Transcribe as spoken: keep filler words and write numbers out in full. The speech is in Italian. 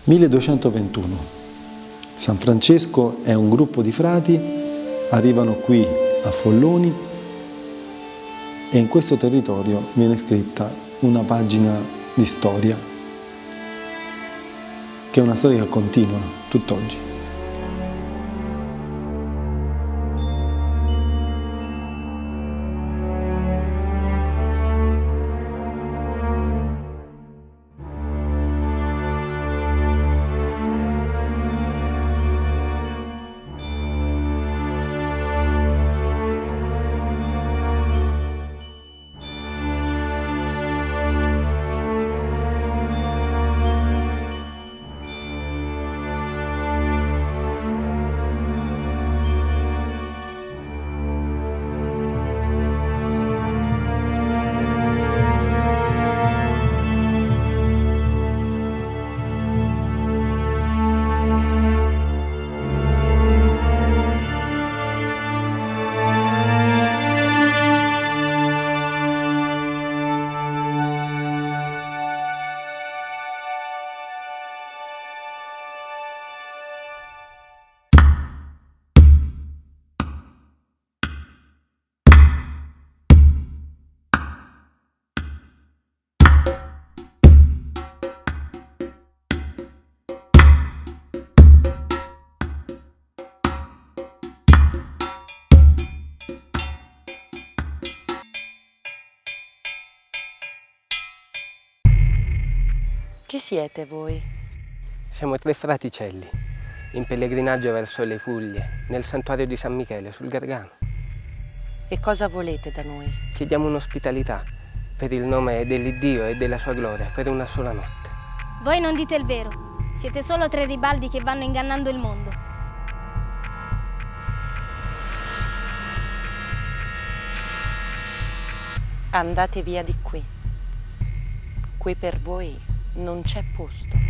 milleduecentoventuno. San Francesco è un gruppo di frati, arrivano qui a Folloni e in questo territorio viene scritta una pagina di storia, che è una storia che continua tutt'oggi. Chi siete voi? Siamo tre fraticelli, in pellegrinaggio verso le Puglie, nel santuario di San Michele, sul Gargano. E cosa volete da noi? Chiediamo un'ospitalità per il nome dell'Iddio e della sua gloria, per una sola notte. Voi non dite il vero, siete solo tre ribaldi che vanno ingannando il mondo. Andate via di qui. Qui per voi non c'è posto.